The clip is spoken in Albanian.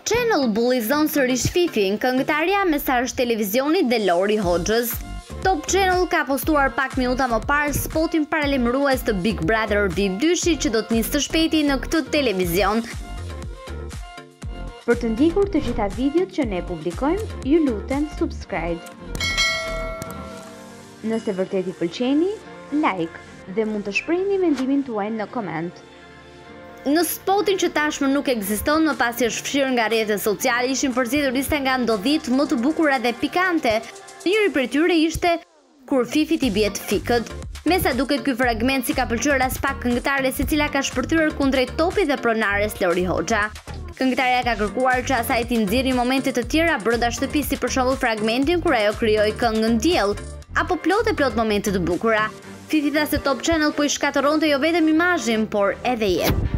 Channel bullizon sërish Fifin, këngëtarja mesazh televizionit dhe Lori Hoxhës. Top Channel ka postuar pak minuta më parë spotin paralajmërues të Big Brother VIP 2 që do të nisë së shpejti në këtë televizion. Për të ndjekur të gjitha videot që ne publikojmë, ju lutem subscribe. Nëse vërtet i pëlqeni, like dhe mund të shprehni mendimin tuaj në koment. Në spotin që tashmë nuk ekziston më pasi është fshirë nga rrjetet sociale, ishin përzgjedhur lista nga ndodhit më të bukura dhe pikante. Njëri prej tyre ishte kur Fifit i bie fikët. Me sa duket ky fragment si ka pëlqyer as pak këngëtares e cila ka shpërthyer kundrejt topit dhe pronares Lori Hoxha. Këngëtarja ka kërkuar që asaj t'i nxjerrë momente të tjera brenda shtëpisë, si për shembull fragmentin kur ajo krijoi këngën Diell, apo plot momente të bukura. Fifi tha se Top Channel po i shkatërronte jo vetëm imazhin, por edhe jetën.